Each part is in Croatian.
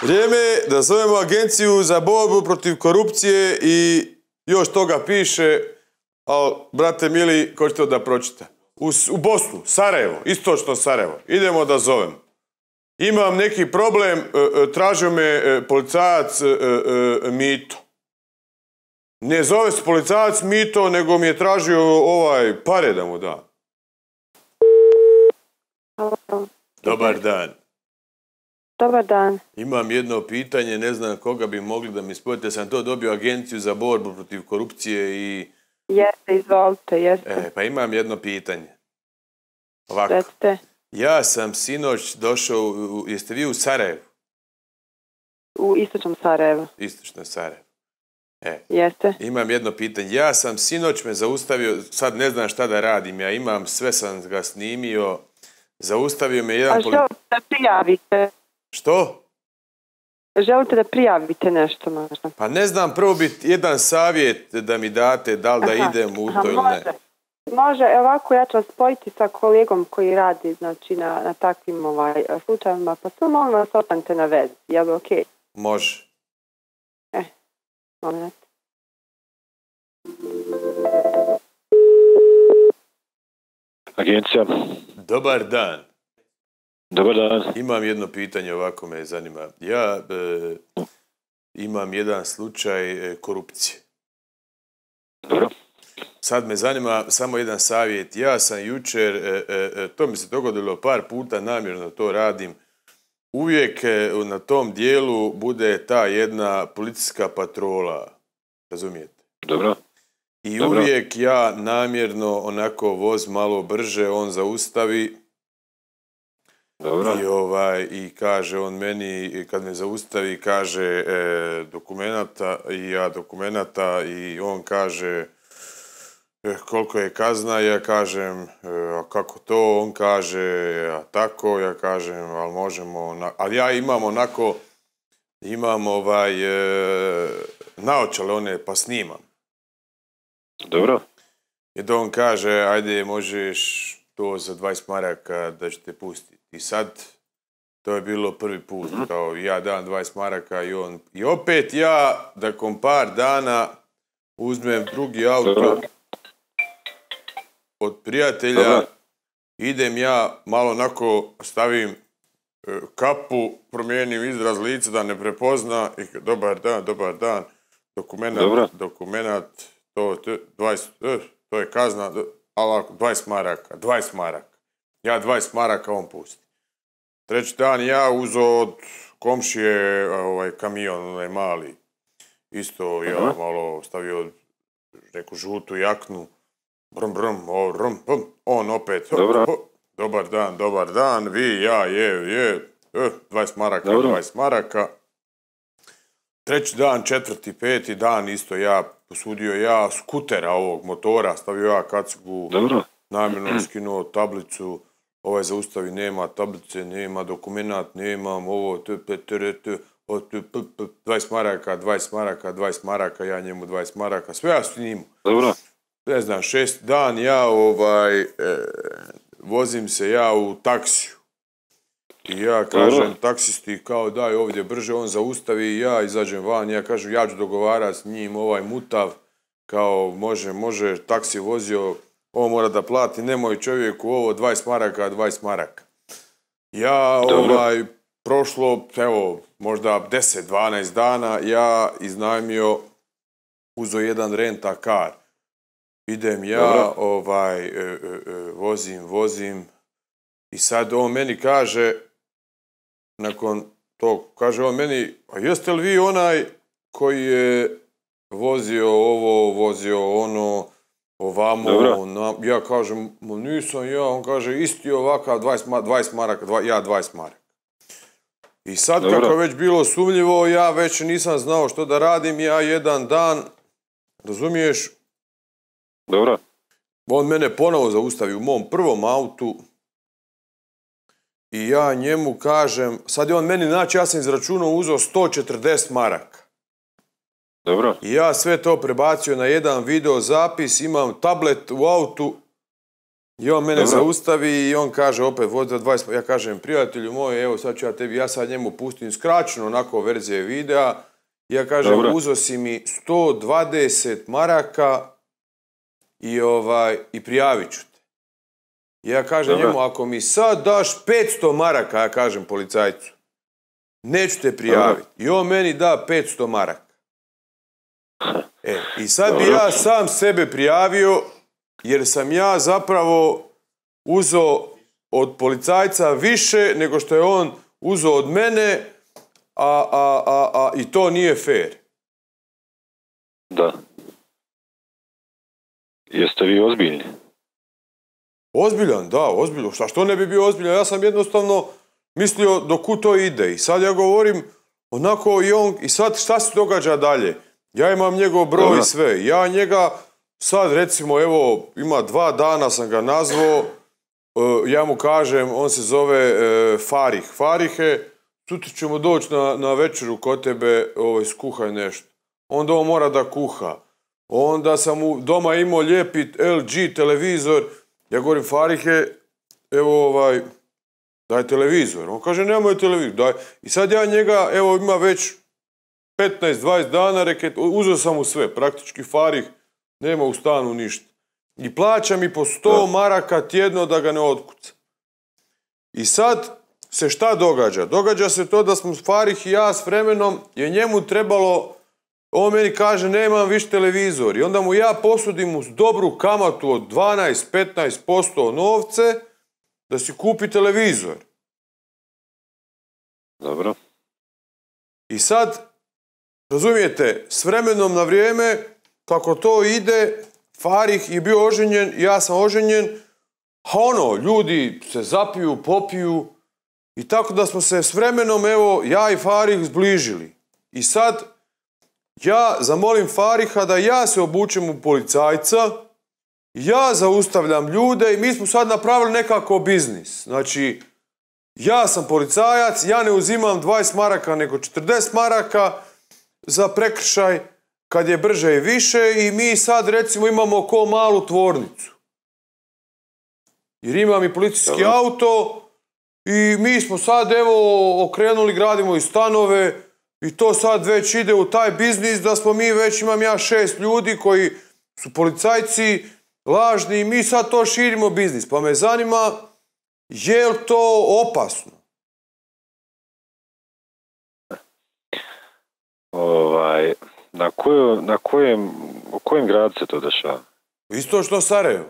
Vrijeme je da zovemo Agenciju za borbu protiv korupcije i još toga piše, ali, brate mili, ko ćete da pročita? U Bosnu, Sarajevo, istočno Sarajevo. Idemo da zovem. Imam neki problem, tražio me policajac Mito. Ne zove se policajac Mito, nego mi je tražio pare da mu da. Dobar dan. Dobar dan. Imam jedno pitanje, ne znam koga bi mogli da mi spojite. Sam to dobio Agenciju za borbu protiv korupcije i... Jeste, izvolite, jeste. Pa imam jedno pitanje. Ovako. Recite. Ja sam sinoć došao, jeste vi u Sarajevu? U istočnom Sarajevu. Istočno Sarajevo. Jeste. Imam jedno pitanje. Ja sam sinoć me zaustavio, sad ne znam šta da radim, ja imam, sve sam ga snimio, zaustavio me jedan... A želite da prijavite? Što? Želite da prijavite nešto možda? Pa ne znam, prvo bi jedan savjet da mi date, da li da idem u to ili ne. Može, ovako ja ću vas spojiti sa kolegom koji radi, znači, na takvim slučajevima, pa samo molim vas ostanite na vezi, je li okej? Može. Moment. Agencija. Dobar dan. Dobar dan. Imam jedno pitanje, ovako me zanima. Ja imam jedan slučaj korupcije. Dobro. Sad me zanima samo jedan savjet. Ja sam jučer, to mi se dogodilo par puta, namjerno to radim, uvijek na tom dijelu bude ta jedna policijska patrola, razumijete? Dobro. I uvijek ja namjerno onako voz malo brže, on zaustavi. Dobro. I kaže on meni, kad me zaustavi, kaže dokumenata i ja dokumenata i on kaže koliko je kazna, ja kažem a kako to, on kaže a tako, ja kažem ali možemo, ali ja imam onako, imam naočale one pa snimam. Dobro. I da on kaže ajde možeš to za 20 maraka da ćete pustiti. I sad, to je bilo prvi put, kao ja dam 20 maraka i on. I opet ja, nakon par dana, uzmem drugi auto od prijatelja, idem ja malo onako, stavim kapu, promijenim izraz lica da ne prepozna i dobar dan, dokumenat, to je kazna, ali 20 maraka. Ja 20 maraka, on pusti. Treći dan ja uzeo od komšije kamion, onaj mali. Isto ja malo stavio neku žutu jaknu. On opet. Dobar dan, vi, ja, 20 maraka, 20 maraka. Treći dan, četvrti, peti dan, isto ja posudio ja skutera ovog motora, stavio ja kacigu, namjerno skinuo tablicu, zaustavi, nema tablice, nema dokumenat, nemam ovo, 20 maraka, ja njemu 20 maraka, sve ja snimu. Dobro. Ne znam, 6 dan ja vozim se ja u taksiju. I ja kažem taksisti kao daj ovdje brže, on zaustavi i ja izađem van, ja kažem ja ću dogovarati s njim mutav, kao može, taksi vozio, ovo mora da plati, nemoj čovjeku ovo 20 maraka. Ja prošlo, evo, možda 10-12 dana, ja iznajmio, uzeo jedan renta kar. Idem ja, vozim i sad on meni kaže, nakon tog, kaže on meni, a jeste li vi onaj koji je vozio ovo, vozio ono, ovamo, ja kažem, nisam ja, on kaže, isti ovakav, 20 maraka, ja 20 maraka. I sad kako je već bilo sumnjivo, ja već nisam znao što da radim, ja jedan dan, razumiješ? Dobro. On mene ponovo zaustavi u mom prvom autu i ja njemu kažem, sad je on meni, znači ja sam izračunao, uzeo 140 maraka. Dobro. I ja sve to prebacio na jedan video zapis, imam tablet u autu, I on mene zaustavi i on kaže opet voz za 20, ja kažem prijatelju moj, evo sad ću ja tebi, ja sad njemu pustim skraćeno onako verzije videa, ja kažem uzo si mi 120 maraka i prijavit ću te. Ja kažem njemu, ako mi sad daš 500 maraka, ja kažem policajcu, neću te prijaviti. I on meni da 500 maraka. I sad bi ja sam sebe prijavio, jer sam ja zapravo uzeo od policajca više nego što je on uzeo od mene, i to nije fair. Da. Jeste vi ozbiljni? Ozbiljan, da, ozbiljno. Što ne bi bio ozbiljan? Ja sam jednostavno mislio do kud to ide. I sad ja govorim onako i sad šta se događa dalje? Ja imam njegov broj i sve. Ja njega sad recimo, evo, ima 2 dana sam ga nazvao, ja mu kažem, on se zove Farih. Farihe, sutra ćemo doći na večeru kod tebe, skuhaj nešto. Onda on mora da kuha. Onda sam mu doma imao lijepi LG televizor. Ja govorim, Farihe, evo daj televizor. On kaže, nemoj televizor, daj. I sad ja njega, evo ima već 15-20 dana, uzeo sam mu sve, praktički Farih nema u stanu ništa. I plaća mi po 100 maraka tjedno da ga ne otkuca. I sad se šta događa? Događa se to da smo Farih i ja s vremenom, je njemu trebalo, on meni kaže nemam više televizor. I onda mu ja posudim uz dobru kamatu od 12-15% novce da si kupi televizor. Dobro. I sad, razumijete, s vremenom na vrijeme, kako to ide, Farih je bio oženjen, ja sam oženjen, a ljudi se zapiju, popiju i tako da smo se s vremenom, evo, ja i Farih zbližili. I sad, ja zamolim Fariha da ja se obučem u policajca, ja zaustavljam ljude i mi smo sad napravili nekako biznis. Znači, ja sam policajac, ja ne uzimam 20 maraka nego 40 maraka za prekršaj kad je brže i više i mi sad recimo imamo ko malu tvornicu. Jer imam i policijski auto i mi smo sad evo okrenuli, gradimo i stanove i to sad već ide u taj biznis da smo mi već, imam ja 6 ljudi koji su policajci lažni i mi sad to širimo biznis. Pa me zanima, je li to opasno? U kojem gradu se to dešava? Istočno Sarajevo.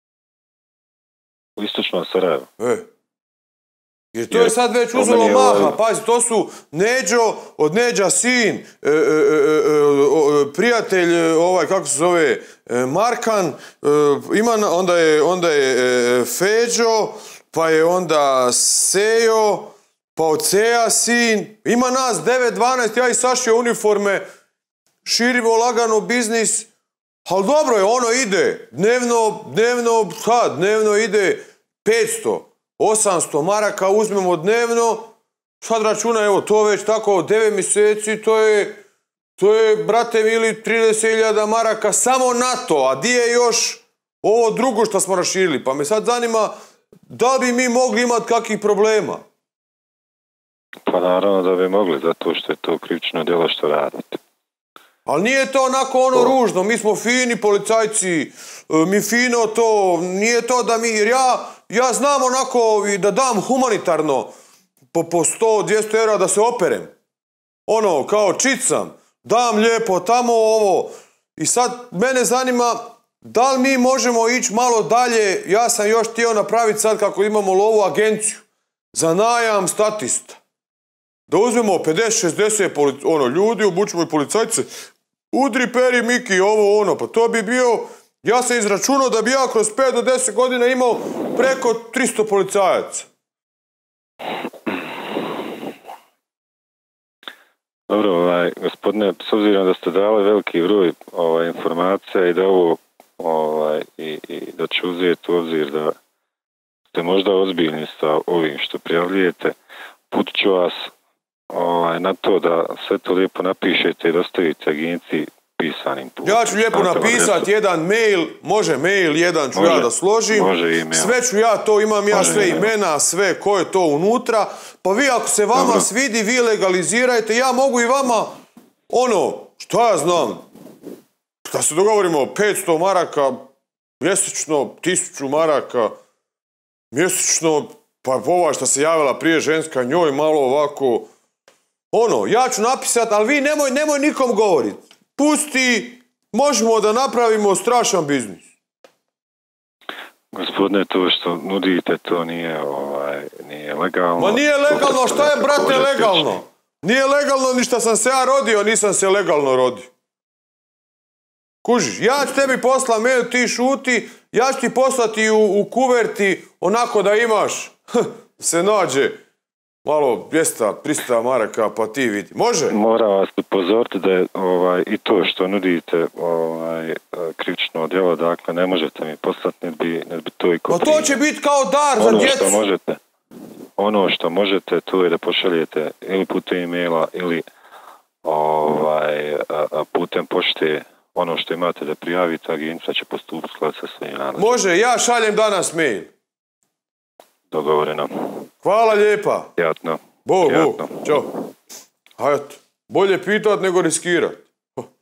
U istočnom Sarajevo? Jer to je sad već uzelo maha, pazi, to su Neđo, od Neđa sin, prijatelj, kako se zove, Markan, onda je Feđo, pa je onda Sejo, pa od Seja sin, ima nas 9-12, ja i Sašio uniforme, širimo lagano biznis, ali dobro je, ono ide, dnevno ide 500, 800 maraka uzmemo dnevno, sad računa, evo, to već tako 9 mjeseci, to je, brate mili, 30.000 maraka samo na to, a di je još ovo drugo što smo raširili, pa me sad zanima, da li bi mi mogli imati kakvih problema? Pa naravno da bi mogli, zato što je to krivično djelo što radite. Ali nije to onako ružno, mi smo fini policajci, mi fino to, nije to da mi, jer ja znam onako da dam humanitarno po 100-200 eura da se operem. Kao čicam, dam lijepo tamo ovo. I sad mene zanima, da li mi možemo ići malo dalje, ja sam još htio napraviti sad kako imamo lovu agenciju za najam statista. Da uzmemo 50-60 ljudi, obučimo i policajce, udri, peri, Miki, pa to bi bio, ja sam izračunao da bi ja kroz 5 do 10 godina imao preko 300 policajaca. Dobro, gospodine, s obzirom da ste dali veliki broj informacija i da ovo i da ću uzeti u obzir da ste možda ozbiljni sa ovim što prijavljujete, putit ću vas na to da sve to lijepo napišete i dostavite agenciji pisanim putem. Ja ću lijepo napisati jedan mail, može mail, jedan ću ja da složim. Može email. Sve ću ja to, imam ja sve imena, sve ko je to unutra. Pa vi ako se vama svidi, vi legalizirajte. Ja mogu i vama, šta ja znam, da se dogovorimo 500 maraka mjesečno, 1000 maraka mjesečno, pa ova što se javila prije ženska, njoj malo ovako, ja ću napisati, ali vi nemoj nikom govoriti. Pusti, možemo da napravimo strašan biznis. Gospodine, to što nudite, to nije legalno. Ma nije legalno, šta je, brate, legalno? Nije legalno ni što sam se ja rodio, nisam se legalno rodio. Kužiš, ja ću tebi poslati mail, ti šuti, ja ću ti poslati u kuverti, onako da imaš, se nađe malo 200-300 maraka, pa ti vidi. Može? Moram vas upozoriti da je i to što nudite krivično djelo, dakle ne možete mi poslati, ne bi to i kopije. Pa to će biti kao dar za djecu. Ono što možete, to je da pošaljete ili putem e-maila ili putem pošte. Ono što imate da prijavite, agencija će postupiti sklad sa svojim nadležnim. Može, ja šaljem danas mail. Dogovoreno. Hvala lijepa. Prijatno. Bog. Ćao. Hajde, bolje pitat nego riskirat.